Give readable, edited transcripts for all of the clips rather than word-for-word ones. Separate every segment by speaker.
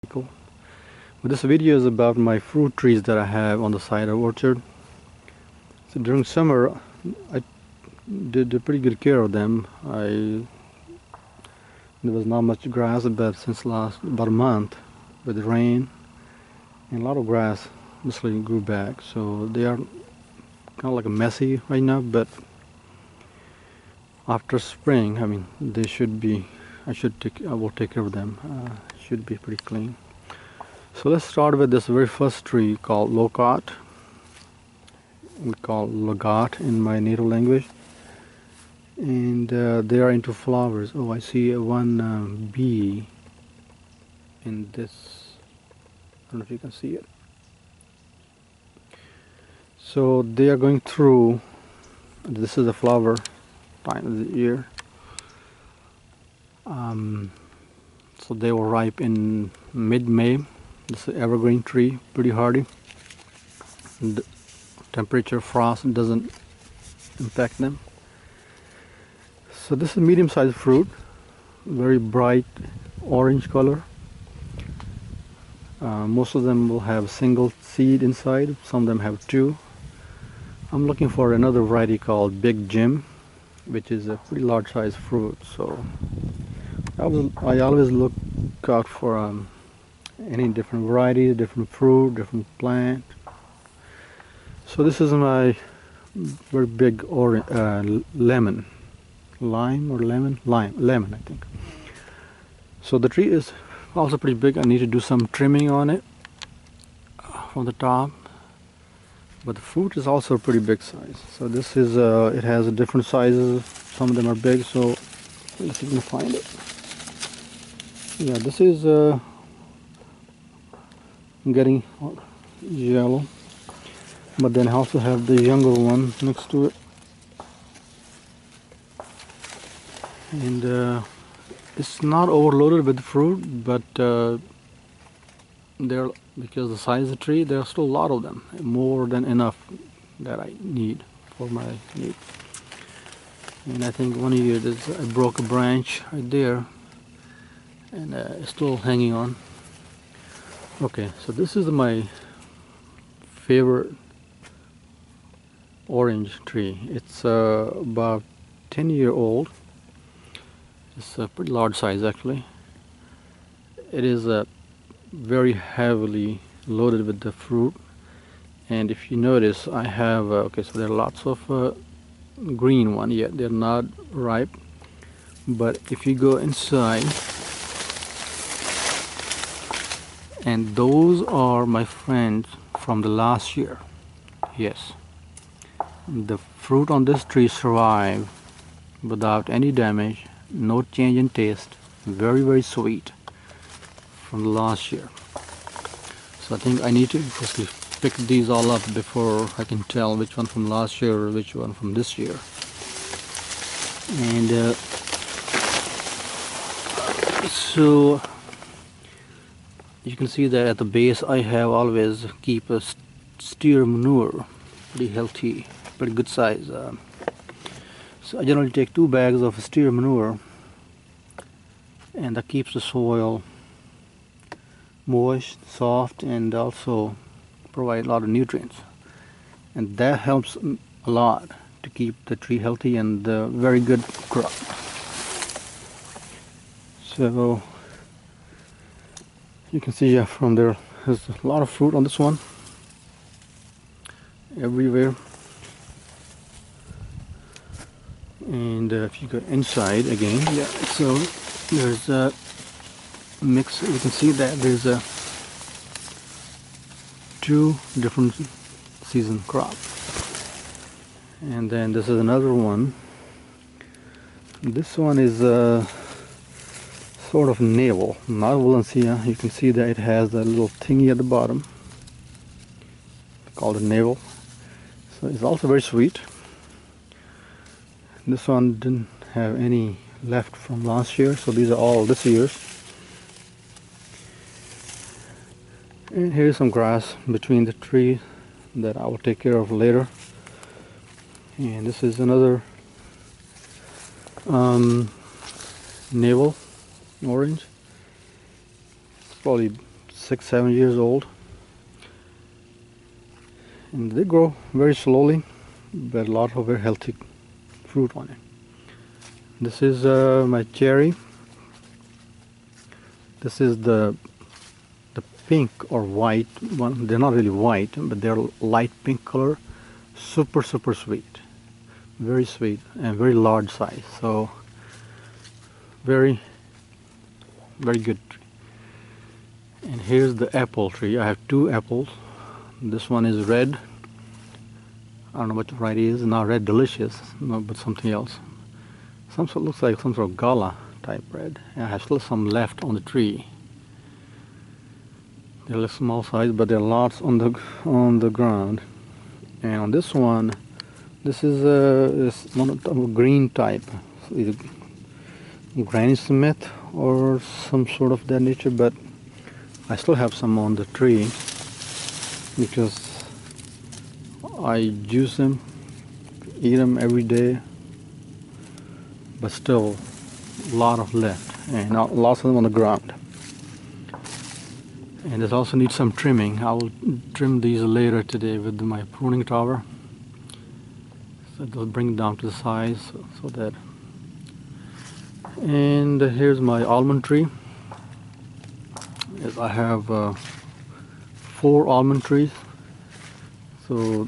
Speaker 1: But this video is about my fruit trees that I have on the side of orchard. So during summer I did a pretty good care of them. There was not much grass, but since about a month with the rain and a lot of grass basically grew back, so they are kind of like a messy right now, but after spring, I mean, they should be, I will take care of them. Should be pretty clean. So let's start with this very first tree called Loquat. We call Loquat in my native language. And they are into flowers. Oh, I see one bee in this. I don't know if you can see it. So they are going through. This is the flower time of the year. So they will ripe in mid-May. This is an evergreen tree, pretty hardy. The temperature, frost doesn't impact them. So this is medium-sized fruit, very bright orange color. Most of them will have single seed inside. Some of them have two. I'm looking for another variety called Big Jim, which is a pretty large-sized fruit. So I always look out for any different varieties, different fruit, different plant. So this is my very big lemon, lemon, I think. So the tree is also pretty big. I need to do some trimming on it from the top, but the fruit is also pretty big size. So this is it has different sizes. Some of them are big, so let's see if we can find it. Yeah, this is getting yellow, but then I also have the younger one next to it, and it's not overloaded with fruit, but there, because the size of the tree, there are still a lot of them, more than enough that I need for my need. And I think one year I broke a branch right there, and it's still hanging on. Okay, so this is my favorite orange tree. It's about 10-year-old. It's a pretty large size actually. It is very heavily loaded with the fruit, and if you notice, I have okay, so there are lots of green one yet they're not ripe, but if you go inside, and those are my friends from the last year. Yes, the fruit on this tree survived without any damage, no change in taste, very, very sweet from the last year. So I think I need to quickly pick these all up before I can tell which one from last year or which one from this year. And so you can see that at the base I have always keep a steer manure, pretty healthy, pretty good size. So I generally take 2 bags of steer manure, and that keeps the soil moist, soft, and also provide a lot of nutrients, and that helps a lot to keep the tree healthy and very good crop. So you can see, yeah, from there there's a lot of fruit on this one, everywhere. And if you go inside again, yeah, so there's a mix. You can see that there's 2 different season crop. And then this is another one. This one is sort of navel, not Valencia. You can see that it has a little thingy at the bottom called a navel. So it's also very sweet. This one didn't have any left from last year, so these are all this year's. And here's some grass between the trees that I will take care of later. And this is another navel orange. It's probably 6-7 years old, and they grow very slowly, but a lot of very healthy fruit on it. This is my cherry. This is the pink or white one. They're not really white, but they're light pink color. Super sweet, very sweet, and very large size. So very good tree. And here's the apple tree. I have 2 apples. This one is red. I don't know what variety it is. Not red delicious, no, but something else. Some sort looks like some sort of gala type red. And I have still some left on the tree. They're a small size, but there are lots on the ground. And on this one, this is one of the green type, either Granny Smith or some sort of that nature. But I still have some on the tree because I juice them, eat them every day. But still, a lot of left, and lots of them on the ground. And this also needs some trimming. I will trim these later today with my pruning tower. So it'll bring it down to the size so that. And here's my almond tree. I have 4 almond trees. So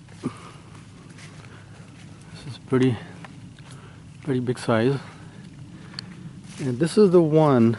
Speaker 1: this is pretty big size. And this is the one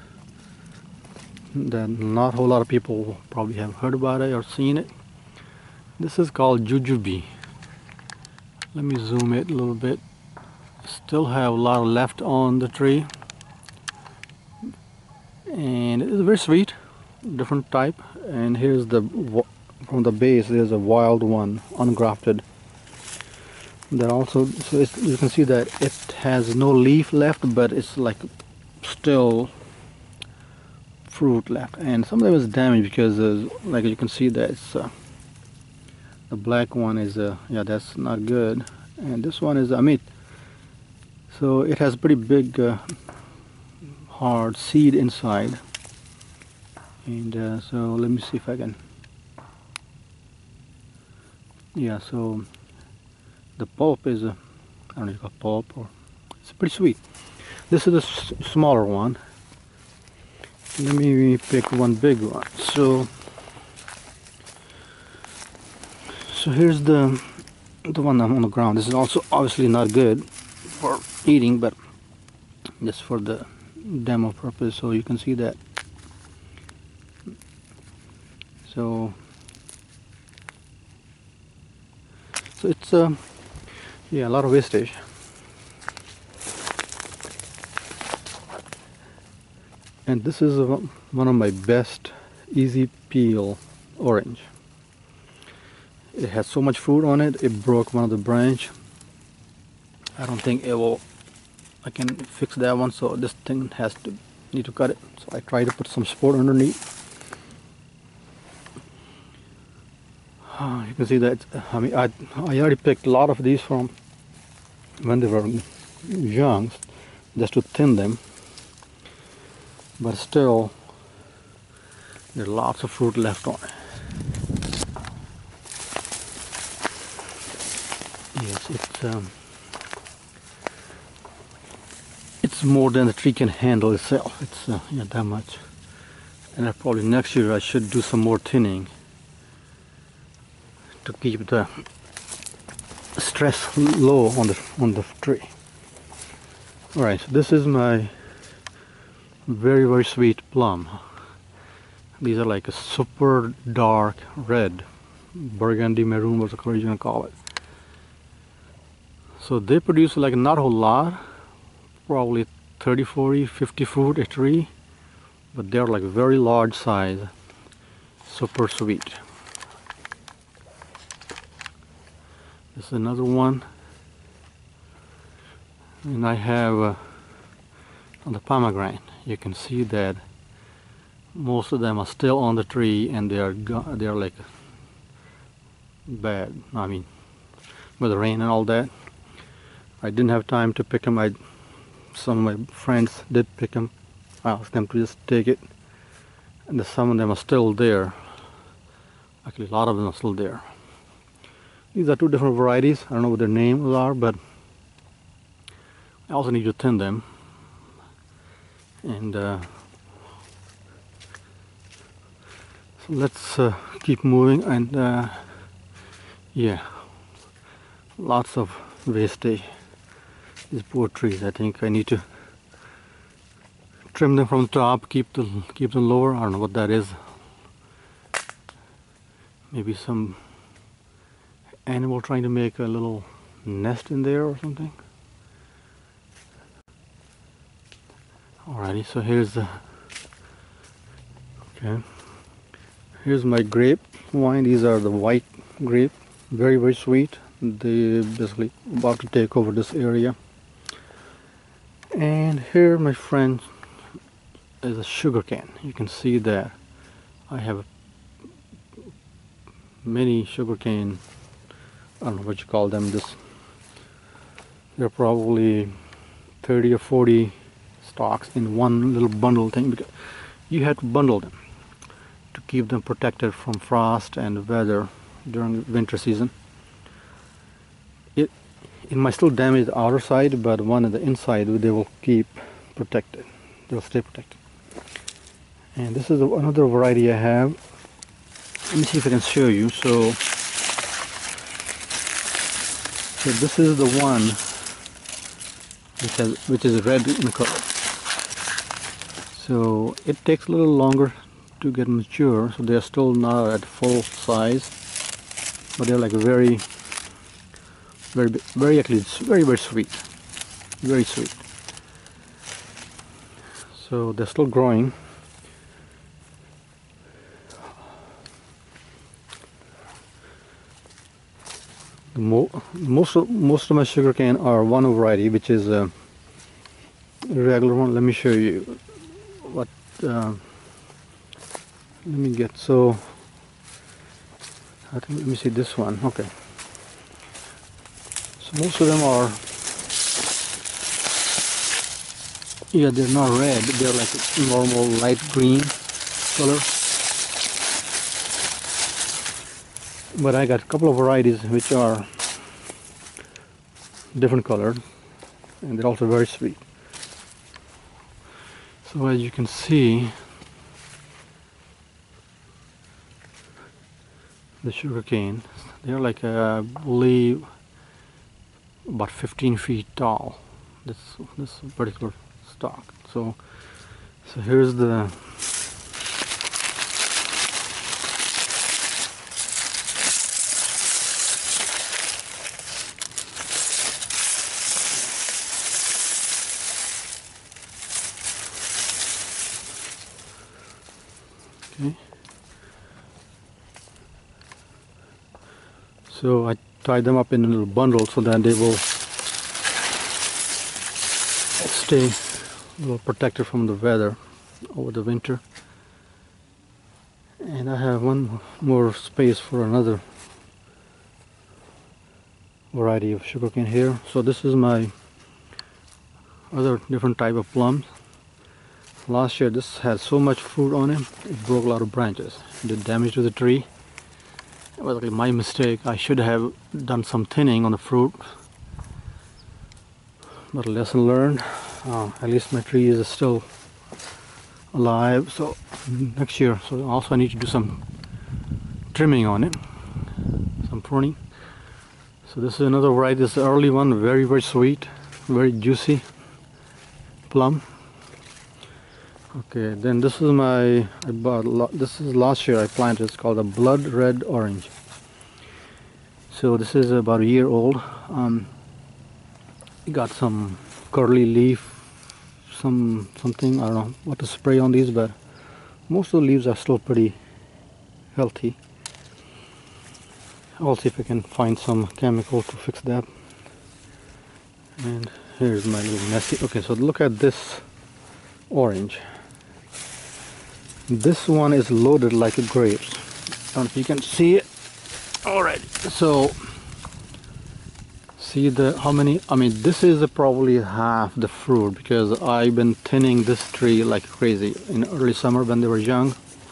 Speaker 1: that not a whole lot of people probably have heard about it or seen it. This is called Jujube. Let me zoom it a little bit. Still have a lot left on the tree, and it is very sweet, different type. And here's from the base there's a wild one, ungrafted. That also, so you can see that it has no leaf left, but it's like still fruit left, and some of them is damaged because like you can see that it's the black one is yeah, that's not good, and this one is so it has pretty big hard seed inside. And so let me see if I can, yeah, so the pulp is I don't know if it's pulp, or it's pretty sweet. This is the smaller one. Let me pick one big one. So here's the one on the ground. This is also obviously not good for eating, but just for the demo purpose, so you can see that. So it's yeah, a lot of wastage. And this is one of my best easy peel orange. It has so much fruit on it, it broke one of the branch. I don't think I can fix that one, so this thing need to cut it. So I try to put some support underneath. You can see that, I already picked a lot of these from when they were young, just to thin them. But still, there's lots of fruit left on it. Yes, it's more than the tree can handle itself. It's yeah, that much. And probably next year I should do some more thinning to keep the stress low on the tree. All right, so this is my very sweet plum. These are like a super dark red, burgundy maroon, what's the color you're gonna call it. So they produce like not a whole lot, probably 30, 40, 50 fruit a tree, but they're like very large size, super sweet. This is another one, and I have on the pomegranate. You can see that most of them are still on the tree, and they're like bad. I mean, with the rain and all that. I didn't have time to pick them. Some of my friends did pick them. I asked them to just take it. and some of them are still there. Actually, a lot of them are still there. These are two different varieties. I don't know what their names are, but I also need to thin them. And so let's keep moving. And yeah, lots of wastage. These poor trees. I think I need to trim them from the top, keep them lower. I don't know what that is. Maybe some animal trying to make a little nest in there or something. Alrighty, so here's the here's my grape wine. These are the white grape, very, very sweet. They basically about to take over this area. And here, my friend, is a sugarcane. You can see that I have many sugarcane. I don't know what you call them. They're probably 30 or 40 stalks in one little bundle thing, because you have to bundle them to keep them protected from frost and weather during winter season. It might still damage the outer side, but one on the inside they will keep protected. They'll stay protected. And this is another variety I have. Let me see if I can show you. So this is the one which is red in color. So it takes a little longer to get mature. So they're still not at full size, but they're like very actually it's very sweet, very sweet. So they're still growing. Most of my sugarcane are one variety, which is a regular one. Let me show you what. Let me get so. I think let me see this one. Okay. So most of them are. Yeah, they're not red. They're like normal light green color. But I got a couple of varieties which are different colored, and they're also very sweet. So as you can see, the sugarcane, they're like I believe about 15 feet tall. This particular stalk. So here's the. Okay. So I tie them up in a little bundle so that they will stay a little protected from the weather over the winter. And I have one more space for another variety of sugarcane here. So this is my other different type of plums. Last year this had so much fruit on it, it broke a lot of branches. It did damage to the tree. It was my mistake. I should have done some thinning on the fruit. But a lesson learned. At least my tree is still alive. So next year, so also I need to do some trimming on it, some pruning. So this is another variety. This is the early one, very, very sweet, very juicy plum. Okay, then this is this is last year I planted. It's called a blood red orange. So this is about a year old. It got some curly leaf, something, I don't know what to spray on these, but most of the leaves are still pretty healthy. I'll see if I can find some chemical to fix that. And here's my little messy. Okay, so look at this orange. This one is loaded like a grapes. I don't know if you can see it. Alright, so see how many, I mean this is probably half the fruit, because I've been thinning this tree like crazy in early summer when they were young.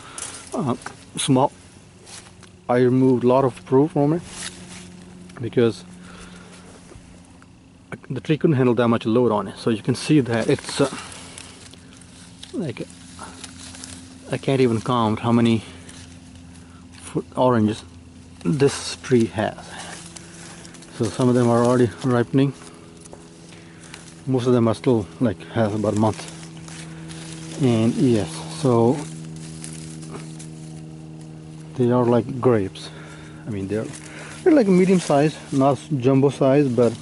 Speaker 1: small. I removed a lot of fruit from it because the tree couldn't handle that much load on it. So you can see that it's like, I can't even count how many oranges this tree has. So some of them are already ripening. Most of them are still like have about a month. And yes, so they are like grapes. I mean, they're like medium size, not jumbo size, but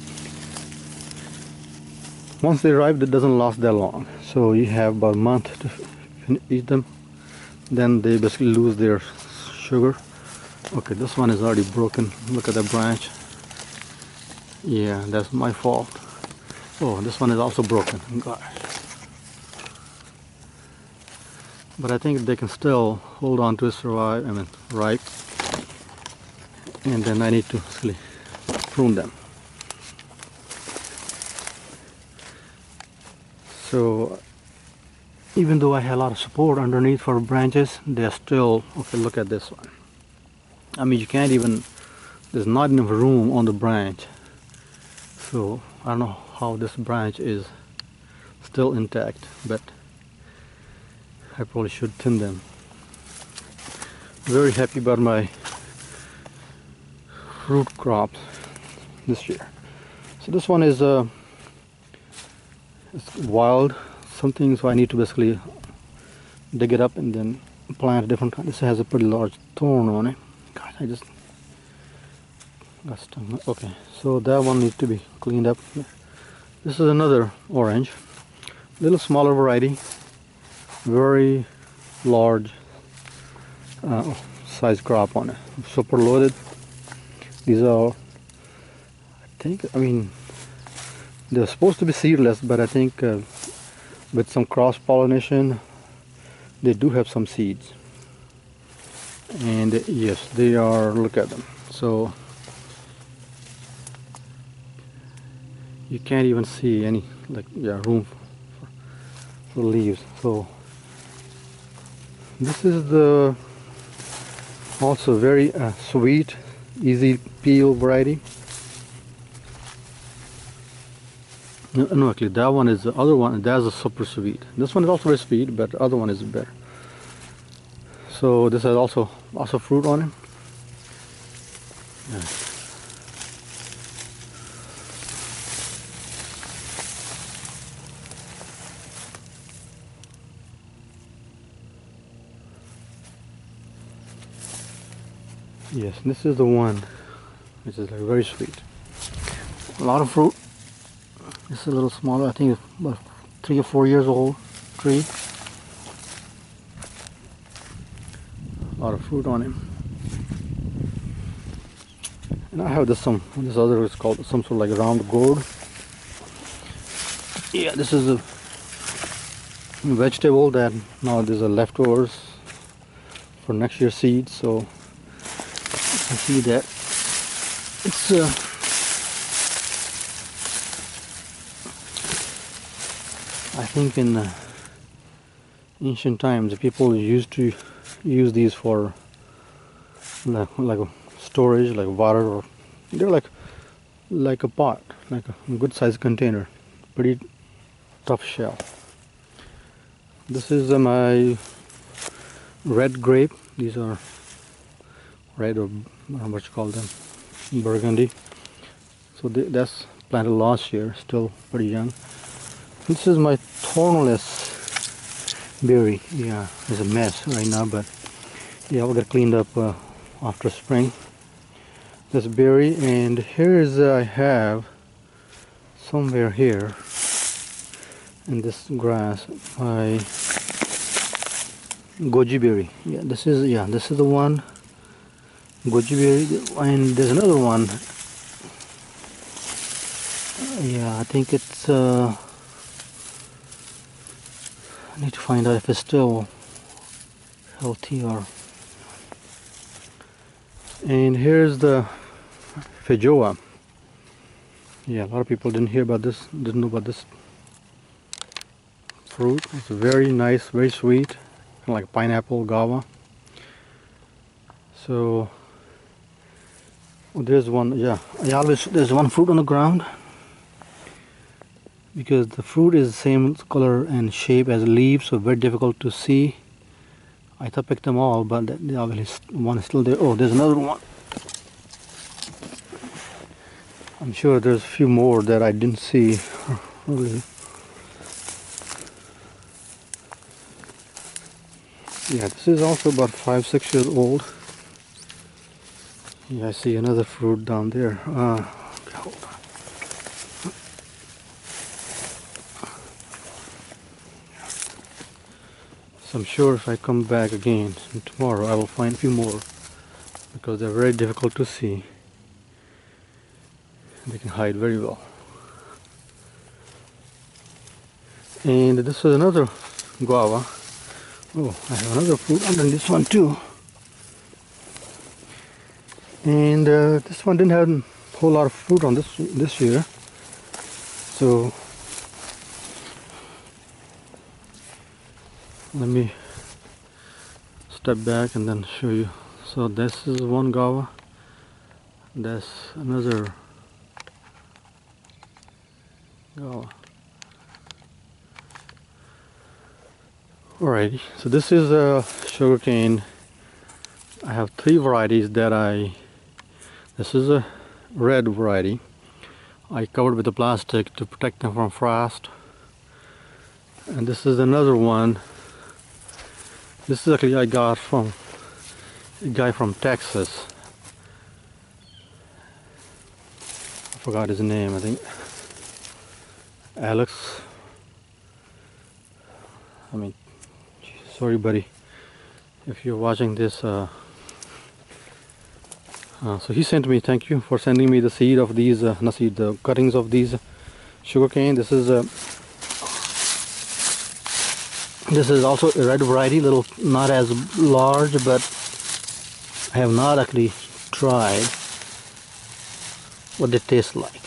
Speaker 1: once they ripe, it doesn't last that long. So you have about a month to eat them. Then they basically lose their sugar. Okay, this one is already broken. Look at the branch. Yeah, that's my fault. Oh, this one is also broken. Gosh. But I think they can still hold on to it, survive, I mean, ripe. And then I need to basically prune them. So even though I have a lot of support underneath for branches, they're still, okay, look at this one. I mean, you can't even, there's not enough room on the branch. So I don't know how this branch is still intact, but I probably should thin them. Very happy about my fruit crops this year. So this one is it's wild something, so I need to basically dig it up and then plant a different kind. This has a pretty large thorn on it. God, I just got stung. Okay, so that one needs to be cleaned up. This is another orange, little smaller variety, very large size crop on it, super loaded. These are, I mean, they're supposed to be seedless, but I think with some cross pollination they do have some seeds. And yes, they are, look at them. So you can't even see any, like, yeah, room for leaves. So this is the also very sweet, easy peel variety. No, actually that one is the other one. That's a super sweet. This one is also very sweet, but the other one is better. So this has also fruit on it. Yeah. Yes, this is the one which is like very sweet. A lot of fruit. This is a little smaller. I think it's about 3 or 4 years old tree. A lot of fruit on it. And I have this other is called some sort of like round gourd. Yeah, this is a vegetable that now there's a leftovers for next year's seeds. So you can see that it's I think in ancient times people used to use these for like a storage, like water, or they're like a pot, like a good sized container, pretty tough shell. This is my red grape. These are red, or I don't know what you call them, burgundy. So that's planted last year, still pretty young. This is my thornless berry. Yeah, it's a mess right now, but yeah, we'll get cleaned up after spring. This berry, and here is I have somewhere here in this grass my goji berry. Yeah, this is the one, goji berry, and there's another one. Yeah, I think it's I need to find out if it's still healthy or. And here's the feijoa. Yeah, a lot of people didn't know about this fruit. It's very nice, very sweet, kind of like pineapple, guava. So there's one, yeah, there's one fruit on the ground because the fruit is the same color and shape as leaves, so very difficult to see. I thought I picked them all, but obviously one is still there. Oh, there's another one. I'm sure there's a few more that I didn't see. Really. Yeah, this is also about 5-6 years old. Yeah, I see another fruit down there. Okay, hold on. So I'm sure if I come back again tomorrow, I will find a few more because they're very difficult to see. They can hide very well. And this is another guava. Oh, I have another fruit under this one too. And this one didn't have a whole lot of fruit on this year. So let me step back and then show you. So this is one guava. That's another guava. Alrighty, so this is a sugarcane. I have 3 varieties that this is a red variety. I covered with the plastic to protect them from frost. And this is another one. This is actually I got from a guy from Texas. I forgot his name, I think. Alex. I mean, sorry buddy, if you're watching this. So he sent me, thank you for sending me the seed of these, the cuttings of these sugarcane. This is also a red variety, little not as large, but I have not actually tried what they taste like.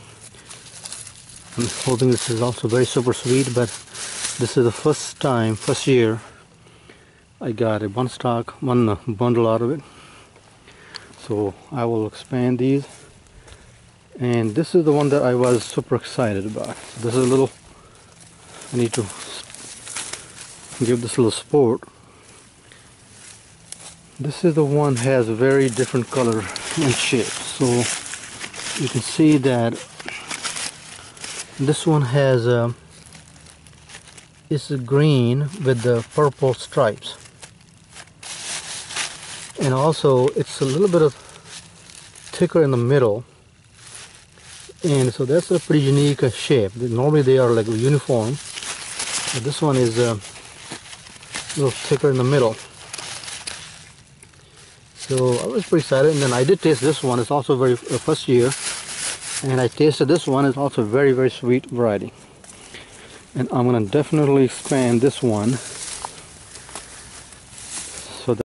Speaker 1: I'm hoping this is also very super sweet, but this is the first year I got a one bundle out of it. So I will expand these, and this is the one that I was super excited about. This is a little, I need to give this a little support. This is the one has a very different color and shape. So you can see that this one has it's green with the purple stripes, and also it's a little bit of thicker in the middle, and so that's a pretty unique shape. Normally they are like uniform, but this one is a little thicker in the middle. So I was pretty excited, and then I did taste this one. It's also very first year, and I tasted this one. It's also a very, very sweet variety, and I'm gonna definitely expand this one